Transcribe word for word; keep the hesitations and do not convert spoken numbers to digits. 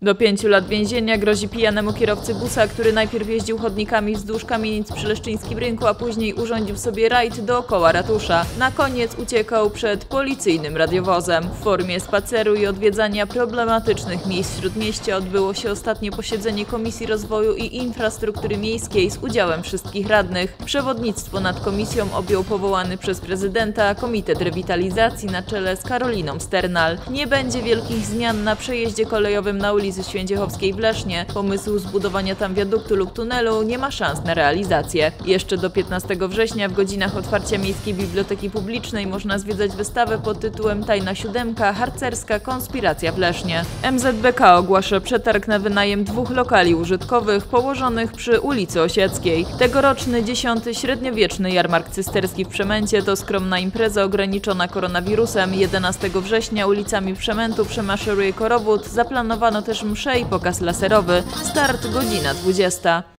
Do pięciu lat więzienia grozi pijanemu kierowcy busa, który najpierw jeździł chodnikami wzdłuż kamienic przy Leszczyńskim Rynku, a później urządził sobie rajd dookoła ratusza. Na koniec uciekał przed policyjnym radiowozem. W formie spaceru i odwiedzania problematycznych miejsc w Śródmieście odbyło się ostatnie posiedzenie Komisji Rozwoju i Infrastruktury Miejskiej z udziałem wszystkich radnych. Przewodnictwo nad komisją objął powołany przez prezydenta Komitet Rewitalizacji na czele z Karoliną Sternal. Nie będzie wielkich zmian na przejeździe kolejowym na ulicy Święciechowskiej w Lesznie. Pomysł zbudowania tam wiaduktu lub tunelu nie ma szans na realizację. Jeszcze do piętnastego września w godzinach otwarcia Miejskiej Biblioteki Publicznej można zwiedzać wystawę pod tytułem Tajna Siódemka – harcerska konspiracja w Lesznie. M Z B K ogłasza przetarg na wynajem dwóch lokali użytkowych położonych przy ulicy Osieckiej. Tegoroczny dziesiąty średniowieczny jarmark cysterski w Przemęcie to skromna impreza ograniczona koronawirusem. jedenastego września ulicami Przemętu przemaszeruje korowód. Zaplanowano też mszę i pokaz laserowy. Start godzina dwudziesta.